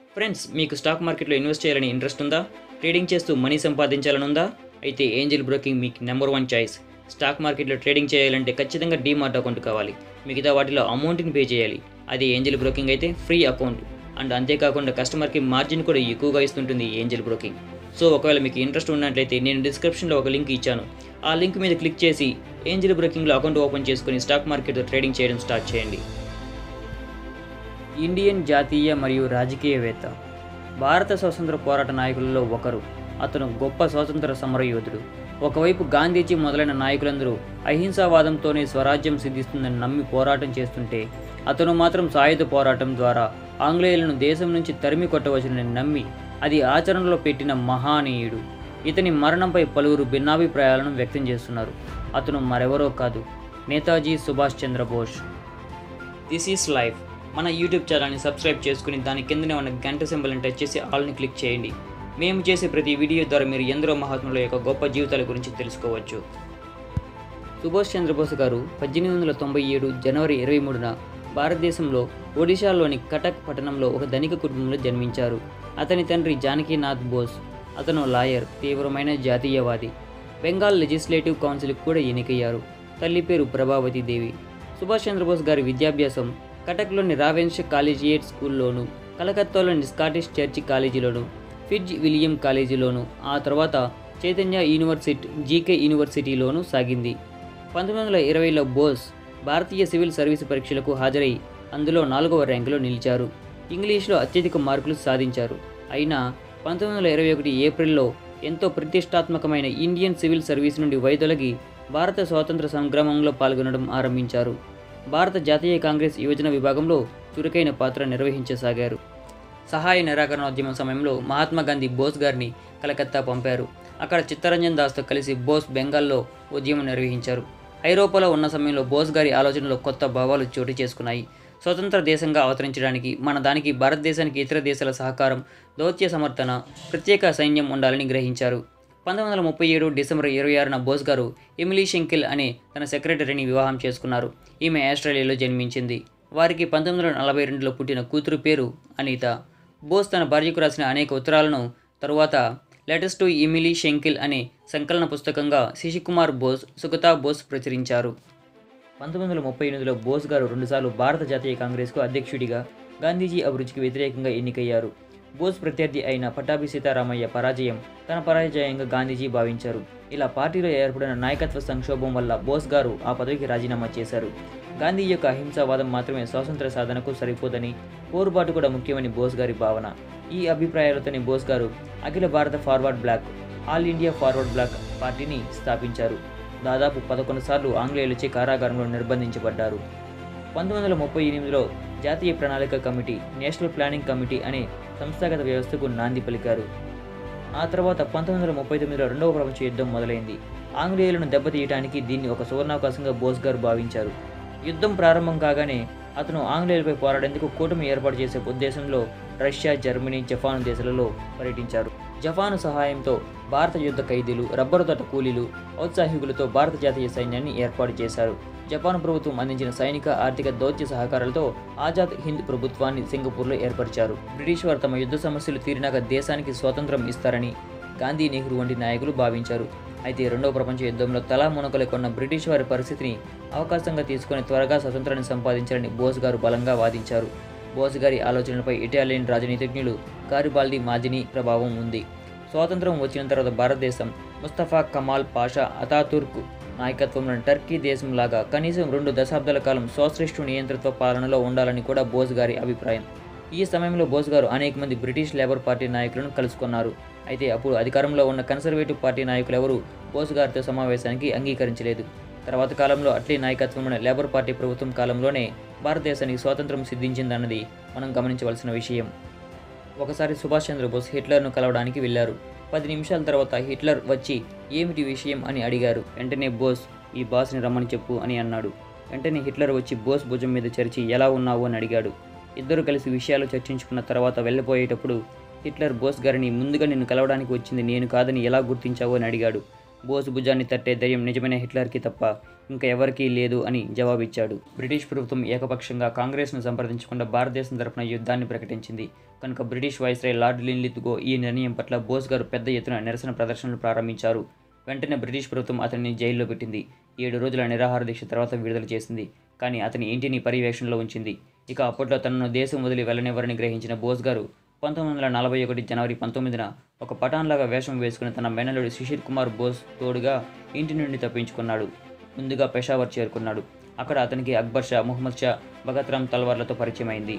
Friends, మీకు stock మార్కెట్లో invest చేయాలని ఇంట్రెస్ట్ ఉందా? ట్రేడింగ్ చేస్తూ మనీ సంపాదించాలని ఉందా? అయితే ఏంజెల్ బ్రోకింగ్ మీకు నెంబర్ 1 చాయిస్. స్టాక్ మార్కెట్లో ట్రేడింగ్ చేయాలంటే ఖచ్చితంగా డీమార్ట్ అకౌంట్ కావాలి. మిగతా వాటిలో అమౌంట్ని పే చేయాలి. అదే ఏంజెల్ బ్రోకింగ్ అయితే ఫ్రీ అకౌంట్. అండ్ అంతేకాకుండా కస్టమర్కి మార్జిన్ కూడా ఎక్కువగా ఇస్తుంటుంది ఏంజెల్ బ్రోకింగ్. సో ఒకవేళ మీకు ఇంట్రెస్ట్ ఉన్నట్లయితే నేను డిస్క్రిప్షన్లో ఒక లింక్ ఇచ్చాను. ఆ లింక్ మీద క్లిక్ చేసి ఏంజెల్ బ్రోకింగ్లో అకౌంట్ ఓపెన్ చేసుకుని స్టాక్ మార్కెట్లో ట్రేడింగ్ చేయడం స్టార్ట్ చేయండి. ఇండియన్ జాతీయ మరియు రాజకీయవేత్త, భారత స్వాతంత్ర పోరాట నాయకులలో ఒకరు. అతను గొప్ప స్వాతంత్ర సమరయోధుడు. ఒకవైపు గాంధీజీ మొదలైన నాయకులందరూ అహింసావాదంతోనే స్వరాజ్యం సిద్ధిస్తుందని నమ్మి పోరాటం చేస్తుంటే, అతను మాత్రం సాయుధ పోరాటం ద్వారా ఆంగ్లేయులను దేశం నుంచి తరిమి కొట్టవచ్చునని నమ్మి అది ఆచరణలో పెట్టిన మహానీయుడు. ఇతని మరణంపై పలువురు భిన్నాభిప్రాయాలను వ్యక్తం చేస్తున్నారు. అతను మరెవరో కాదు, Netaji Subhash Chandrabose. This is life. మన యూట్యూబ్ ఛానల్ని సబ్స్క్రైబ్ చేసుకుని దాని కిందనే ఉన్న గంట సింబల్ని టచ్ చేసి ఆల్ని క్లిక్ చేయండి. మేము చేసే ప్రతి వీడియో ద్వారా మీరు ఎందరో మహాత్ముల యొక్క గొప్ప జీవితాల గురించి తెలుసుకోవచ్చు. సుభాష్ చంద్రబోస్ గారు 1897 జనవరి 23న భారతదేశంలో ఒడిశాలోని కటక్ పట్టణంలో ఒక ధనిక కుటుంబంలో జన్మించారు. అతని తండ్రి జానకీనాథ్ బోస్. అతను లాయర్, తీవ్రమైన జాతీయవాది. బెంగాల్ లెజిస్లేటివ్ కౌన్సిల్కి కూడా ఎన్నికయ్యారు. తల్లి పేరు ప్రభావతి దేవి. సుభాష్ చంద్రబోస్ గారి విద్యాభ్యాసం కటక్లోని రావెన్స్ కాలేజియేట్ స్కూల్లోను, కలకత్తాలోని స్కాటిష్ చర్చి కాలేజీలోను, ఫిట్జ్ విలియం కాలేజీలోను, ఆ తర్వాత చైతన్య యూనివర్సిటీ జీకే యూనివర్సిటీలోనూ సాగింది. 1920లో బోస్ భారతీయ సివిల్ సర్వీసు పరీక్షలకు హాజరై అందులో 4వ ర్యాంకులో నిలిచారు. ఇంగ్లీష్లో అత్యధిక మార్కులు సాధించారు. అయినా 1921 ఏప్రిల్లో ఎంతో ప్రతిష్టాత్మకమైన ఇండియన్ సివిల్ సర్వీస్ నుండి వైదొలగి భారత స్వాతంత్ర సంగ్రామంలో పాల్గొనడం ఆరంభించారు. భారత జాతీయ కాంగ్రెస్ యువజన విభాగంలో చురుకైన పాత్ర నిర్వహించసాగారు. సహాయ నిరాకరణోద్యమం సమయంలో మహాత్మా గాంధీ బోస్ గారిని కలకత్తా పంపారు. అక్కడ చిత్తరంజన్ దాస్తో కలిసి బోస్ బెంగాల్లో ఉద్యమం నిర్వహించారు. ఐరోపాలో ఉన్న సమయంలో బోస్ గారి ఆలోచనలో కొత్త భావాలు చోటు చేసుకున్నాయి. స్వతంత్ర దేశంగా అవతరించడానికి మన దానికి భారతదేశానికి ఇతర దేశాల సహకారం, దౌత్య సమర్థన, ప్రత్యేక సైన్యం ఉండాలని గ్రహించారు. 1937 డిసెంబర్ 26న బోస్ గారు ఎమిలీ షెంకిల్ అనే తన సెక్రటరీని వివాహం చేసుకున్నారు. ఈమె ఆస్ట్రేలియాలో జన్మించింది. వారికి 1942లో పుట్టిన కూతురు పేరు అనిత. బోస్ తన భార్యకు రాసిన అనేక ఉత్తరాలను తరువాత లెటర్స్ టు ఎమిలీ షెంకిల్ అనే సంకలన పుస్తకంగా శశికుమార్ బోస్, సుగతా బోస్ ప్రచురించారు. 1938లో బోస్ గారు 2 సార్లు భారత జాతీయ కాంగ్రెస్కు అధ్యక్షుడిగా, గాంధీజీ అభిరుచికి వ్యతిరేకంగా ఎన్నికయ్యారు. బోస్ ప్రత్యర్థి అయిన పట్టాభి సీతారామయ్య పరాజయం తన పరాజయంగా గాంధీజీ భావించారు. ఇలా పార్టీలో ఏర్పడిన నాయకత్వ సంక్షోభం వల్ల బోస్ గారు ఆ పదవికి రాజీనామా చేశారు. గాంధీ యొక్క అహింసావాదం మాత్రమే స్వాతంత్ర సాధనకు సరిపోదని, పోరుబాటు కూడా ముఖ్యమని బోస్ గారి భావన. ఈ అభిప్రాయాలతోనే బోస్ గారు అఖిల భారత forward bloc, all India forward bloc పార్టీని స్థాపించారు. దాదాపు 11 సార్లు ఆంగ్లేయులచే కారాగారంలో నిర్బంధించబడ్డారు. 1938లో జాతీయ ప్రణాళిక కమిటీ, నేషనల్ ప్లానింగ్ కమిటీ అనే సంస్థాగత వ్యవస్థకు నాంది పలికారు. ఆ తర్వాత 1939లో రెండవ ప్రపంచ యుద్ధం మొదలైంది. ఆంగ్లేయులను దెబ్బతీయడానికి దీన్ని ఒక సువర్ణావకాశంగా బోస్ గారు భావించారు. యుద్ధం ప్రారంభం కాగానే అతను ఆంగ్లేయులపై పోరాడేందుకు కూటమి ఏర్పాటు చేసే ఉద్దేశంలో రష్యా, జర్మనీ, జపాన్ దేశాలలో పర్యటించారు. జపాను సహాయంతో భారత యుద్ధ ఖైదీలు, రబ్బరు తోట కూలీలు, ఔత్సాహికులతో భారత జాతీయ సైన్యాన్ని ఏర్పాటు చేశారు. జపాన్ ప్రభుత్వం అందించిన సైనిక, ఆర్థిక, దౌత్య సహకారాలతో ఆజాద్ హింద్ ప్రభుత్వాన్ని సింగపూర్లో ఏర్పరిచారు. బ్రిటిష్ వారు తమ యుద్ధ సమస్యలు తీరినాక దేశానికి స్వాతంత్రం ఇస్తారని గాంధీ, నెహ్రూ వంటి నాయకులు భావించారు. అయితే రెండవ ప్రపంచ యుద్ధంలో తలా మునకలు కొన్న బ్రిటిష్ వారి పరిస్థితిని అవకాశంగా తీసుకుని త్వరగా స్వతంత్రాన్ని సంపాదించాలని బోస్ గారు బలంగా వాదించారు. బోస్ గారి ఆలోచనలపై ఇటాలియన్ రాజనీతిజ్ఞులు గారిబాల్డి మాజిని ప్రభావం ఉంది. స్వాతంత్రం వచ్చిన తర్వాత భారతదేశం ముస్తఫా కమాల్ పాషా అతాతుర్క్ నాయకత్వంలోని టర్కీ దేశంలాగా కనీసం 2 దశాబ్దాల కాలం సోషలిస్టు నియంతృత్వ పాలనలో ఉండాలని కూడా బోస్ గారి అభిప్రాయం. ఈ సమయంలో బోస్ గారు అనేక మంది బ్రిటిష్ లేబర్ పార్టీ నాయకులను కలుసుకున్నారు. అయితే అప్పుడు అధికారంలో ఉన్న కన్సర్వేటివ్ పార్టీ నాయకులెవరూ బోస్ గారితో సమావేశానికి అంగీకరించలేదు. తర్వాత కాలంలో అట్లీ నాయకత్వంలోని లేబర్ పార్టీ ప్రభుత్వం కాలంలోనే భారతదేశానికి స్వాతంత్రం సిద్ధించిందన్నది మనం గమనించవలసిన విషయం. ఒకసారి సుభాష్ చంద్రబోస్ హిట్లర్ను కలవడానికి వెళ్లారు. 10 నిమిషాల తర్వాత హిట్లర్ వచ్చి ఏమిటి విషయం అని అడిగారు. వెంటనే బోస్, ఈ బాస్ని రమ్మని చెప్పు అని అన్నాడు. వెంటనే హిట్లర్ వచ్చి బోస్ భుజం మీద చరిచి ఎలా ఉన్నావు అని అడిగాడు. ఇద్దరు కలిసి విషయాలు చర్చించుకున్న తర్వాత వెళ్ళిపోయేటప్పుడు హిట్లర్ బోస్ గారిని, ముందుగా నిన్ను కలవడానికి వచ్చింది నేను కాదని ఎలా గుర్తించావు అని అడిగాడు. బోస్ భుజాన్ని తట్టే ధైర్యం నిజమైన హిట్లర్కి తప్ప ఇంకా ఎవరికీ లేదు అని జవాబిచ్చాడు. బ్రిటిష్ ప్రభుత్వం ఏకపక్షంగా కాంగ్రెస్ను సంప్రదించకుండా భారతదేశం తరపున యుద్ధాన్ని ప్రకటించింది కనుక బ్రిటిష్ వైస్రాయ్ లార్డ్ లిన్లిత్గో ఈ నిర్ణయం పట్ల బోస్ గారు పెద్ద ఎత్తున నిరసన ప్రదర్శనలు ప్రారంభించారు. వెంటనే బ్రిటిష్ ప్రభుత్వం అతన్ని జైల్లో పెట్టింది. 7 రోజుల నిరాహార దీక్ష తర్వాత విడుదల చేసింది. కానీ అతని ఇంటిని పర్యవేక్షణలో ఉంచింది. ఇక అప్పట్లో తనను దేశం వదిలి వెళ్ళనివ్వరని గ్రహించిన బోస్ గారు 1941 జనవరి 19న ఒక పఠాన్లాగా వేషం వేసుకుని తన మేనల్లుడు శిశిర్ కుమార్ బోస్ తోడుగా ఇంటి నుండి తప్పించుకున్నాడు. ముందుగా పెషావర్ చేరుకున్నాడు. అక్కడ అతనికి అక్బర్ షా, ముహమ్మద్ షా, భగత్ రామ్ తల్వార్లతో పరిచయం అయింది.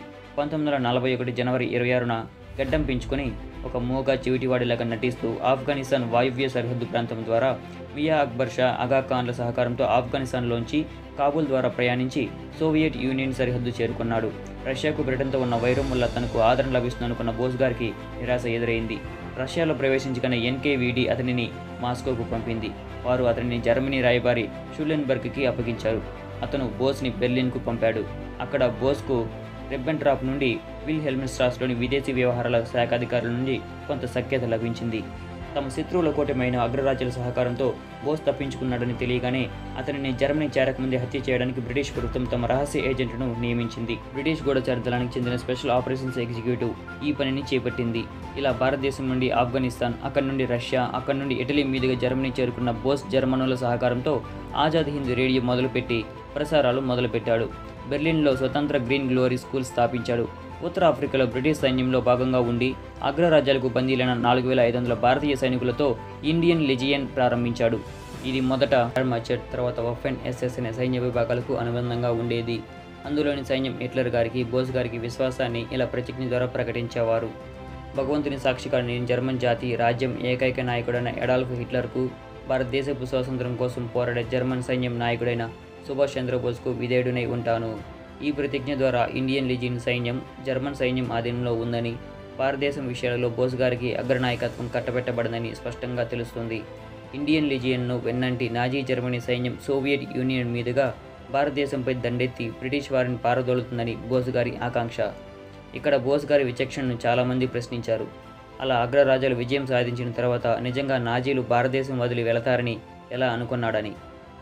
1941 జనవరి 26న గడ్డం పెంచుకొని ఒక మూగ చెవిటివాడిలాగా నటిస్తూ ఆఫ్ఘనిస్తాన్ వాయువ్య సరిహద్దు ప్రాంతం ద్వారా మియా అక్బర్ షా, ఆగా ఖాన్ల సహకారంతో ఆఫ్ఘనిస్తాన్లోంచి కాబూల్ ద్వారా ప్రయాణించి సోవియట్ యూనియన్ సరిహద్దు చేరుకున్నాడు. రష్యాకు బ్రిటన్తో ఉన్న వైరం వల్ల తనకు ఆదరణ లభిస్తుందనుకున్న బోస్ గారికి నిరాశ ఎదురైంది. రష్యాలో ప్రవేశించగానే ఎన్కేవీడీ అతనిని మాస్కోకు పంపింది. వారు అతనిని జర్మనీ రాయబారి షులెన్బర్గ్కి అప్పగించారు. అతను బోస్ని బెర్లిన్కు పంపాడు. అక్కడ బోస్కు రిబ్బెంట్రాప్ నుండి విల్హెల్మ్స్ట్రాస్లోని విదేశీ వ్యవహారాల శాఖ అధికారుల నుండి కొంత సఖ్యత లభించింది. తమ శత్రువుల కూటమైన అగ్రరాజ్యాల సహకారంతో బోస్ తప్పించుకున్నాడని తెలియగానే అతనిని జర్మనీ చేరకముందే హత్య చేయడానికి బ్రిటిష్ ప్రభుత్వం తమ రహస్య ఏజెంట్ను నియమించింది. బ్రిటిష్ గూఢచారి దళానికి చెందిన స్పెషల్ ఆపరేషన్స్ ఎగ్జిక్యూటివ్ ఈ పనిని చేపట్టింది. ఇలా భారతదేశం నుండి ఆఫ్ఘనిస్తాన్, అక్కడి నుండి రష్యా, అక్కడి నుండి ఇటలీ మీదుగా జర్మనీ చేరుకున్న బోస్ జర్మనుల సహకారంతో ఆజాద్ హింద్ రేడియో మొదలుపెట్టి ప్రసారాలు మొదలుపెట్టాడు. బెర్లిన్లో స్వతంత్ర గ్రీన్ గ్లోరీ స్కూల్ స్థాపించాడు. ఉత్తర ఆఫ్రికాలో బ్రిటిష్ సైన్యంలో భాగంగా ఉండి అగ్రరాజ్యాలకు బందీలైన 4500 భారతీయ సైనికులతో ఇండియన్ లెజియన్ ప్రారంభించాడు. ఇది మొదట మర్చెట్, తర్వాత వఫెన్ ఎస్ఎస్ అనే సైన్య విభాగాలకు అనుబంధంగా ఉండేది. అందులోని సైన్యం హిట్లర్ గారికి, బోస్ గారికి విశ్వాసాన్ని ఇలా ప్రతిజ్ఞ ద్వారా ప్రకటించేవారు. భగవంతుని సాక్షిగా నేను జర్మన్ జాతి రాజ్యం ఏకైక నాయకుడైన అడాల్ఫ్ హిట్లర్కు, భారతదేశపు స్వాతంత్రం కోసం పోరాడే జర్మన్ సైన్యం నాయకుడైన సుభాష్ చంద్రబోస్కు విధేయుడినై ఉంటాను. ఈ ప్రతిజ్ఞ ద్వారా ఇండియన్ లెజియన్ సైన్యం జర్మన్ సైన్యం ఆధీనంలో ఉందని, భారతదేశం విషయాలలో బోస్ గారికి అగ్రనాయకత్వం కట్టబెట్టబడిందని స్పష్టంగా తెలుస్తుంది. ఇండియన్ లెజియన్ను వెన్నంటి నాజీ జర్మనీ సైన్యం సోవియట్ యూనియన్ మీదుగా భారతదేశంపై దండెత్తి బ్రిటిష్ వారిని పారదోలుతుందని బోస్ గారి ఆకాంక్ష. ఇక్కడ బోస్ గారి విచక్షణను చాలామంది ప్రశ్నించారు. అలా అగ్రరాజ్యాలు విజయం సాధించిన తర్వాత నిజంగా నాజీలు భారతదేశం వదిలి వెళతారని ఎలా అనుకున్నాడని.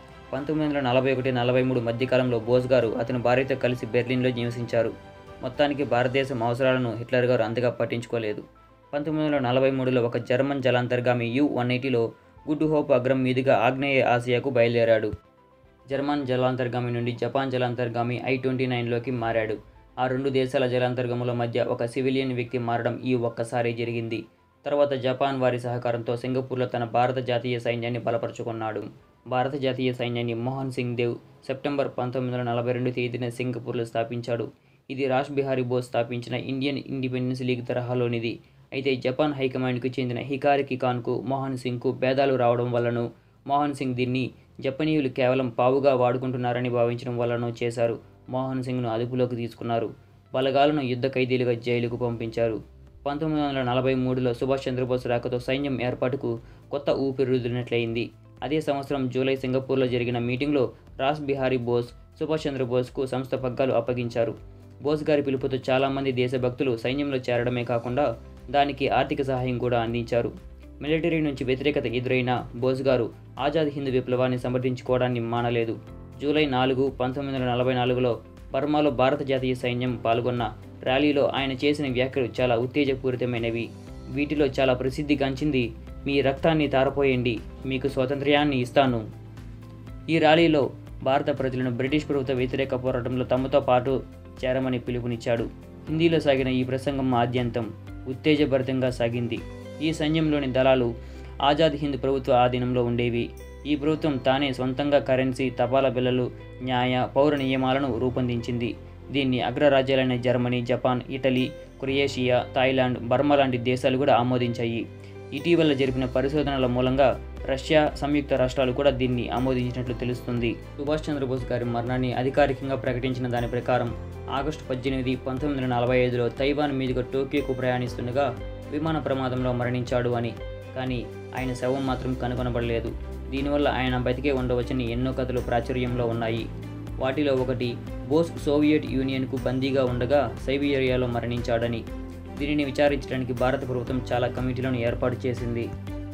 1941-43 మధ్యకాలంలో బోస్ గారు అతని భార్యతో కలిసి బెర్లిన్లో నివసించారు. మొత్తానికి భారతదేశం అవసరాలను హిట్లర్ గారు అంతగా పట్టించుకోలేదు. 1943లో ఒక జర్మన్ జలాంతర్గామి U-180లో గుడ్ హోప్ అగ్రం మీదుగా ఆగ్నేయ ఆసియాకు బయలుదేరాడు. జర్మన్ జలాంతర్గామి నుండి జపాన్ జలాంతర్గామి I-29లోకి మారాడు. ఆ 2 దేశాల జలాంతర్గముల మధ్య ఒక సివిలియన్ వ్యక్తి మారడం ఈ ఒక్కసారి జరిగింది. తర్వాత జపాన్ వారి సహకారంతో సింగపూర్లో తన భారత జాతీయ సైన్యాన్ని బలపరుచుకున్నాడు. భారత జాతీయ సైన్యాన్ని మోహన్ సింగ్ దేవ్ సెప్టెంబర్ 1942 తేదీన సింగపూర్లో స్థాపించాడు. ఇది రాష్ బిహారీ బోస్ స్థాపించిన ఇండియన్ ఇండిపెండెన్స్ లీగ్ తరహాలోనిది. అయితే జపాన్ హైకమాండ్కు చెందిన హికారి కికాన్కు మోహన్ సింగ్కు భేదాలు రావడం వల్లనూ, మోహన్ సింగ్ దీన్ని జపనీయులు కేవలం పావుగా వాడుకుంటున్నారని భావించడం వల్లనూ చేశారు. మోహన్ సింగ్ను అదుపులోకి తీసుకున్నారు. బలగాలను యుద్ధ ఖైదీలుగా జైలుకు పంపించారు. 1943లో సుభాష్ చంద్రబోస్ రాకతో సైన్యం ఏర్పాటుకు కొత్త ఊపిరిదిద్దినట్లయింది. అదే సంవత్సరం జూలై సింగపూర్లో జరిగిన మీటింగ్లో రాస్ బిహారీ బోస్ సుభాష్ చంద్రబోస్కు సంస్థ పగ్గాలు అప్పగించారు. బోస్ గారి పిలుపుతో చాలామంది దేశభక్తులు సైన్యంలో చేరడమే కాకుండా దానికి ఆర్థిక సహాయం కూడా అందించారు. మిలిటరీ నుంచి వ్యతిరేకత ఎదురైన బోస్ గారు ఆజాద్ హింద్ విప్లవాన్ని సమర్థించుకోవడాన్ని మానలేదు. జూలై 4, 1944లో బర్మాలో భారత జాతీయ సైన్యం పాల్గొన్న ర్యాలీలో ఆయన చేసిన వ్యాఖ్యలు చాలా ఉత్తేజపూరితమైనవి. వీటిలో చాలా ప్రసిద్ధిగాంచింది మీ రక్తాన్ని తారపోయండి, మీకు స్వాతంత్ర్యాన్ని ఇస్తాను. ఈ ర్యాలీలో భారత ప్రజలను బ్రిటిష్ ప్రభుత్వ వ్యతిరేక పోరాటంలో తమతో పాటు చేరమని పిలుపునిచ్చాడు. హిందీలో సాగిన ఈ ప్రసంగం ఆద్యంతం ఉత్తేజభరితంగా సాగింది. ఈ సైన్యంలోని దళాలు ఆజాద్ హింద్ ప్రభుత్వ ఆధీనంలో ఉండేవి. ఈ ప్రభుత్వం తానే సొంతంగా కరెన్సీ, తపాలా బిల్లలు, న్యాయ, పౌర నియమాలను రూపొందించింది. దీన్ని అగ్రరాజ్యాలైన Germany, Japan, Italy, Croatia, Thailand, Burma లాంటి దేశాలు కూడా ఆమోదించాయి. ఇటీవల జరిపిన పరిశోధనల మూలంగా రష్యా, సంయుక్త రాష్ట్రాలు కూడా దీన్ని ఆమోదించినట్లు తెలుస్తుంది. సుభాష్ చంద్రబోస్ గారి మరణాన్ని అధికారికంగా ప్రకటించిన దాని ప్రకారం ఆగస్టు 18, 1945లో తైవాన్ మీదుగా టోక్యోకు ప్రయాణిస్తుండగా విమాన ప్రమాదంలో మరణించాడు అని. కానీ ఆయన శవం మాత్రం కనుగొనబడలేదు. దీనివల్ల ఆయన బతికే ఉండవచ్చని ఎన్నో కథలు ప్రాచుర్యంలో ఉన్నాయి. వాటిలో ఒకటి బోస్ సోవియట్ యూనియన్కు బందీగా ఉండగా సైబీరియాలో మరణించాడని. దీనిని విచారించడానికి భారత ప్రభుత్వం చాలా కమిటీలను ఏర్పాటు చేసింది.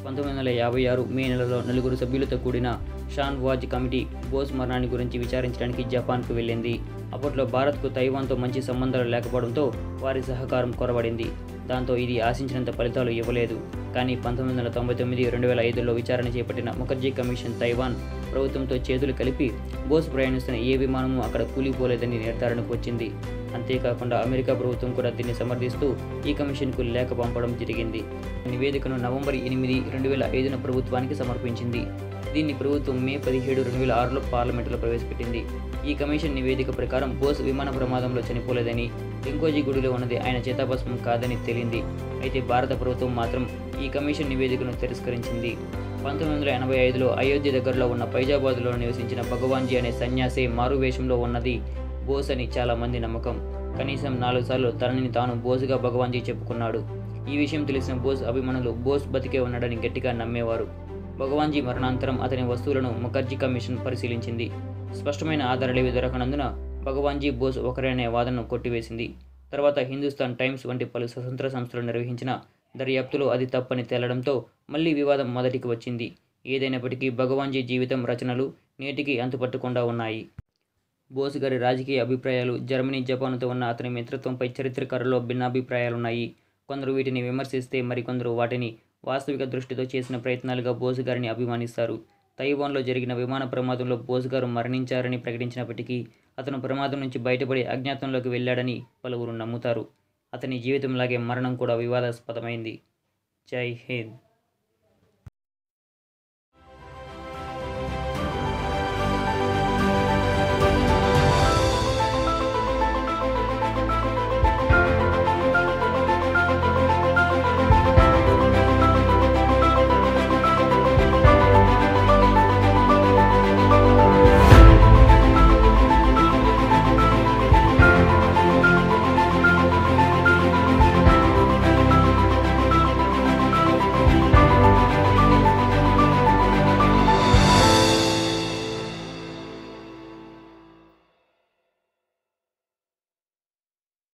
1956 మే నెలలో 4 సభ్యులతో కూడిన షాన్ వాజ్ కమిటీ బోస్ మరణాన్ని గురించి విచారించడానికి జపాన్కు వెళ్ళింది. అప్పట్లో భారత్కు తైవాన్తో మంచి సంబంధాలు లేకపోవడంతో వారి సహకారం కొరబడింది. దాంతో ఇది ఆశించినంత ఫలితాలు ఇవ్వలేదు. కానీ 1999, 2005లో విచారణ చేపట్టిన ముఖర్జీ కమిషన్ తైవాన్ ప్రభుత్వంతో చేతులు కలిపి బోస్ ప్రయాణిస్తున్న ఏ విమానము అక్కడ కూలిపోలేదని నిర్ధారణకు వచ్చింది. అంతేకాకుండా అమెరికా ప్రభుత్వం కూడా దీన్ని సమర్థిస్తూ ఈ కమిషన్కు లేఖ పంపడం జరిగింది. నివేదికను నవంబర్ 8, 2005న ప్రభుత్వానికి సమర్పించింది. దీన్ని ప్రభుత్వం మే 17, 2006లో పార్లమెంటులో ప్రవేశపెట్టింది. ఈ కమిషన్ నివేదిక ప్రకారం బోస్ విమాన ప్రమాదంలో చనిపోలేదని, లింకోజీ గుడిలో ఉన్నది ఆయన చితాభస్మం కాదని తేలింది. అయితే భారత ప్రభుత్వం మాత్రం ఈ కమిషన్ నివేదికను తిరస్కరించింది. 1985లో అయోధ్య దగ్గరలో ఉన్న ఫైజాబాద్లో నివసించిన భగవాన్జీ అనే సన్యాసి మారువేషంలో ఉన్నది బోస్ అని చాలామంది నమ్మకం. కనీసం 4 సార్లు తనని తాను బోసుగా భగవాన్జీ చెప్పుకున్నాడు. ఈ విషయం తెలిసిన బోస్ అభిమానులు బోస్ బతికే ఉన్నాడని గట్టిగా నమ్మేవారు. భగవాన్జీ మరణాంతరం అతని వస్తువులను ముఖర్జీ కమిషన్ పరిశీలించింది. స్పష్టమైన ఆధారాలేవి దొరకనందున భగవాన్జీ బోస్ ఒకరేనే వాదనను కొట్టివేసింది. తర్వాత హిందుస్థాన్ టైమ్స్ వంటి పలు స్వతంత్ర సంస్థలు నిర్వహించిన దర్యాప్తులో అది తప్పని తేలడంతో మళ్లీ వివాదం మొదటికి వచ్చింది. ఏదైనప్పటికీ భగవాన్జీ జీవితం, రచనలు నేటికి అంతుపట్టకుండా ఉన్నాయి. బోస్ గారి రాజకీయ అభిప్రాయాలు, జర్మనీ, జపాన్తో ఉన్న అతని మిత్రత్వంపై చరిత్రకారుల్లో భిన్నాభిప్రాయాలున్నాయి. కొందరు వీటిని విమర్శిస్తే మరికొందరు వాటిని వాస్తవిక దృష్టితో చేసిన ప్రయత్నాలుగా బోస్ గారిని అభిమానిస్తారు. తైవాన్లో జరిగిన విమాన ప్రమాదంలో బోస్ గారు మరణించారని ప్రకటించినప్పటికీ అతను ప్రమాదం నుంచి బయటపడి అజ్ఞాతంలోకి వెళ్ళాడని పలువురు నమ్ముతారు. అతని జీవితంలాగే మరణం కూడా వివాదాస్పదమైంది. జై హింద్.